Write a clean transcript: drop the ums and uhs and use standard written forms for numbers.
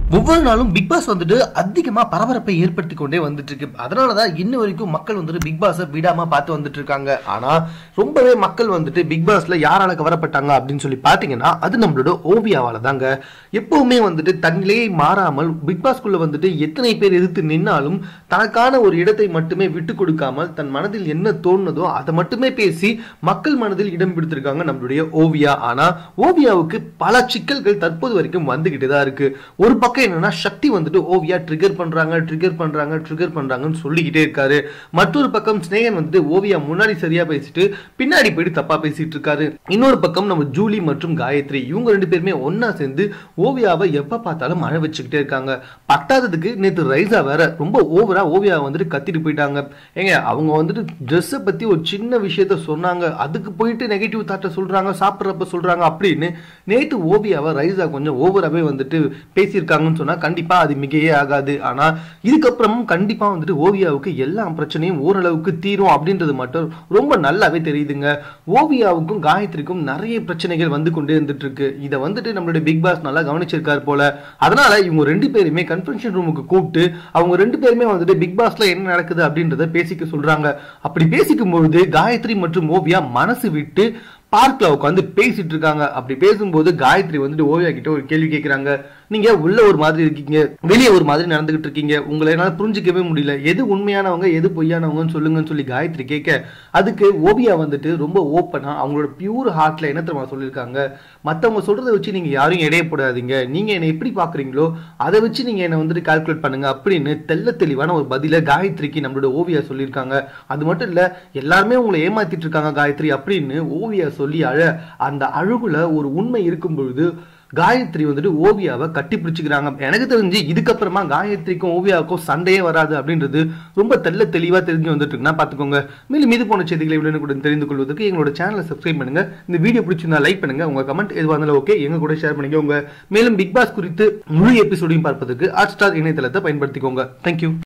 ஒவ்வொரு நாளும் big pass வந்துட்டு அதிகமா பரபரப்பை ஏற்படுத்தி கொண்டே வந்துட்டு இருக்கு. அதனாலதான் இன்ன வரைக்கும் மக்கள் வந்துட்டு பிக் பாஸை விடாம பார்த்து வந்துட்டு இருக்காங்க. ஆனா ரொம்பவே மக்கள் வந்துட்டு பிக் பாஸ்ல யாரால கவரப்பட்டாங்க அப்படின்னு சொல்லி பாத்தீங்கன்னா அது நம்மளோட ஓவியாவால தாங்க. எப்பவுமே வந்துட்டு தன்னிலையை மாறாமல் பிக் பாஸ்குள்ள வந்துட்டு எத்தனை பேர் எதிர்த்து நின்னாலும் தனக்கான ஒரு இடத்தை மட்டுமே விட்டு கொடுக்காமல் தன் மனதில் என்ன தோணுதோ அதை மட்டுமே பேசி மக்கள் மனதில் இடம் பிடித்திருக்காங்க நம்மளுடைய ஓவியா. ஆனா ஓவியாவுக்கு பல சிக்கல்கள் தற்போது வரைக்கும் வந்துகிட்டு தான் இருக்கு. ஒரு பக்கம் என்னன்னா சக்தி வந்துட்டு ஓவியா ட்ரிகர் பண்றாங்கன்னு சொல்லிக்கிட்டே இருக்காரு. மற்றொரு பக்கம் ஸ்நேகன் வந்துட்டு ஓவியா முன்னாடி சரியா பேசிட்டு பின்னாடி போயிட்டு தப்பா பேசிட்டு இருக்காரு. இன்னொரு பக்கம் நம்ம ஜூலி மற்றும் காயத்ரி இவங்க ரெண்டு பேருமே ஒன்னா சேர்ந்து ஓவியாவை எப்ப பார்த்தாலும் அழ வச்சுக்கிட்டே இருக்காங்க. பத்தாததுக்கு நேற்று ரைசா வேற ரொம்ப ஓவரா ஓவியா வந்துட்டு கத்திட்டு போயிட்டாங்க. ஏங்க அவங்க வந்துட்டு ட்ரெஸ்ஸை பத்தி ஒரு சின்ன விஷயத்த சொன்னாங்க, அதுக்கு போயிட்டு நெகட்டிவ் தாட்ட சொல்றாங்க, சாப்பிட்றப்ப சொல்றாங்க அப்படின்னு நேற்று ஓவியாவை ரைசா கொஞ்சம் ஓவராகவே வந்துட்டு பேசியிருக்காங்க சொன்னா கண்டிப்பா அது மிகையே ஆகாது. ஆனா இதுக்கப்புறமும் கண்டிப்பா வந்துட்டு ஓவியாவுக்கு எல்லா பிரச்சனையும் ஓரளவுக்கு தீரும் அப்படின்றது மட்டும் ரொம்ப நல்லாவே தெரியுதுங்க. ஓவியாவுக்கும் காயத்ரிக்கும் நிறைய பிரச்சனைகள் வந்து கொண்டே இருந்துட்டு இருக்கு. இதை வந்துட்டு நம்மளுடைய பிக் பாஸ் நல்லா கவனிச்சிருக்காரு போல. அதனால இவங்க ரெண்டு பேருமே கன்ஃபரன்ஸ் ரூமுக்கு கூப்பிட்டு அவங்க ரெண்டு பேருமே வந்துட்டு பிக் பாஸ்ல என்ன நடக்குது அப்படின்றத பேசிக்க சொல்றாங்க. அப்படி பேசிக்கும் பொழுது காயத்ரி மற்றும் ஓவியா மனசு விட்டு பார்க்ல உட்காந்து பேசிட்டு இருக்காங்க. அப்படி பேசும்போது காயத்ரி வந்துட்டு ஓவியா கிட்ட ஒரு கேள்வி கேட்கிறாங்க. நீங்க உள்ள ஒரு மாதிரி இருக்கீங்க, வெளியே ஒரு மாதிரி நடந்துகிட்டு இருக்கீங்க, உங்களை என்னால புரிஞ்சிக்கவே முடியல, எது உண்மையானவங்க எது பொய்யானவங்கன்னு சொல்லுங்கன்னு சொல்லி காயத்ரி கேட்க அதுக்கு ஓவியா வந்துட்டு ரொம்ப ஓப்பனா அவங்களோட பியூர் ஹார்ட்ல என்ன தெரியுமா சொல்லியிருக்காங்க, மற்றவங்க சொல்றதை வச்சு நீங்க யாரும் இடைய போடாதீங்க, நீங்க என்னை எப்படி பாக்குறீங்களோ அதை வச்சு நீங்க என்ன வந்துட்டு கால்குலேட் பண்ணுங்க அப்படின்னு தெல்ல தெளிவான ஒரு பதில காயத்ரிக்கு நம்மளோட ஓவியா சொல்லியிருக்காங்க. அது மட்டும் இல்ல எல்லாருமே உங்களை ஏமாத்திட்டு இருக்காங்க காயத்ரி அப்படின்னு ஓவியா சொல்லி அழ அந்த அழுகுல ஒரு உண்மை இருக்கும் பொழுது காயத்ரி வந்துட்டு ஓவியாவை கட்டி பிடிச்சுக்கிறாங்க. எனக்கு தெரிஞ்சு இதுக்கப்புறமா காயத்ரிக்கும் ஓவியாவுக்கும் சண்டையே வராது அப்படின்றது ரொம்ப தெளிவா தெரிஞ்சு வந்துட்டு இருக்குன்னா பாத்துக்கோங்க. மேலும் இது போன செய்திகளை உடனுக்குடன் தெரிந்து கொள்வதற்கு எங்களோட சேனலை சப்ஸ்கிரைப் பண்ணுங்க. இந்த வீடியோ பிடிச்சிருந்தா லைக் பண்ணுங்க, உங்க கமெண்ட் எதுவாக இருந்தாலும் ஓகே எங்க கூட ஷேர் பண்ணிக்கோங்க. மேலும் பிக் பாஸ் குறித்து முழு எபிசோடையும் பார்ப்பதற்கு ஹாட்ஸ்டார் இணையதளத்தை பயன்படுத்திக்கோங்க. தேங்க்யூ.